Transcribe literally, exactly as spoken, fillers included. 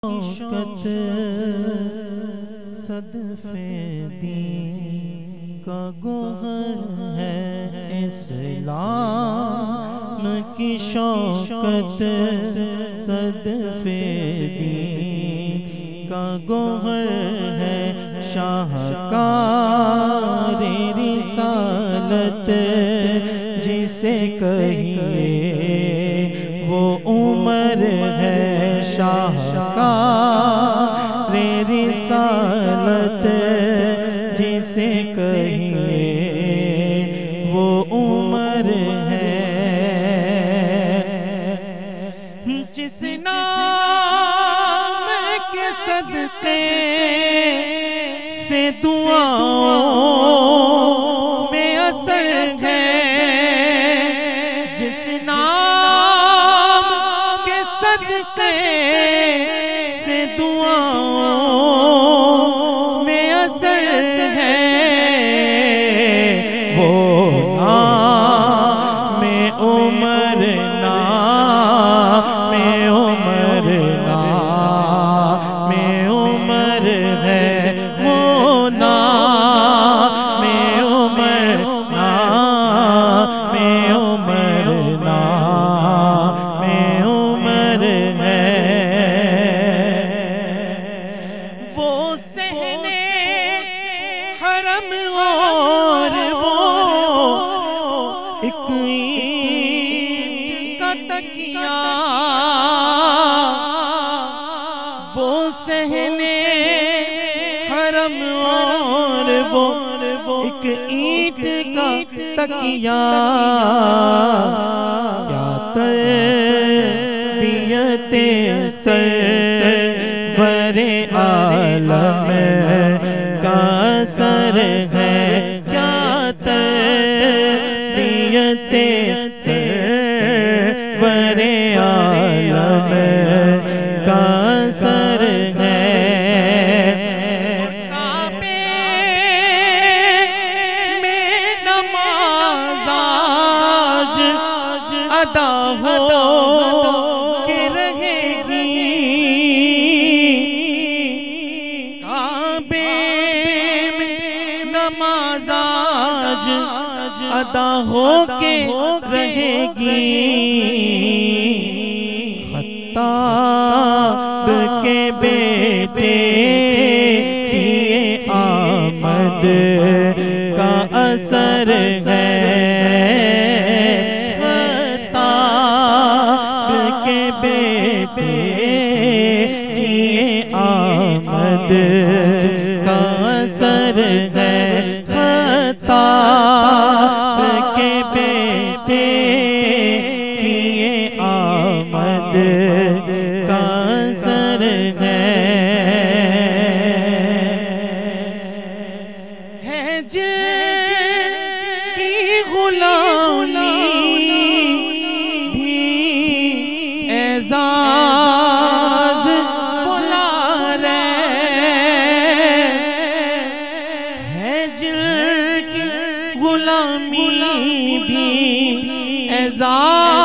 शौकत सदफे दीन का गोहर है इस्लाम की शौकत सदफे दीन का गोहर है शाहकार रिसालत जिसे कहिए वो उमर है शाहकार रिसालत जिसे कहिए वो उमर है जिस नाम के सदके से दुआओं में असर है जिस नाम के सदके से दुआओं में असर है वो नाम में उमर नाम में उमर नाम में उमर है वो नाम में उमर नाम में उमर नाम में उमर है वो सहने हरम और वो एक ईंट का तकिया वो सहने हरम और वो एक ईंट का तकिया क्या तरबियते सरवरे आलम का असर है क्या तरबियते सरवरे आलम का असर है काबे में नमाज आज अदा हो के रहेगी काबे में नमाज आज अदा हो के रहेगी खत्ताब के बेटे किए आमद का असर है खत्ताब के बेटे किए आमद का असर है खत्ताब के बेटे किए आमद का असर है है जिनकी गुलामी भी एजाज बुला रहे है जिनकी गुलामी भी एजाज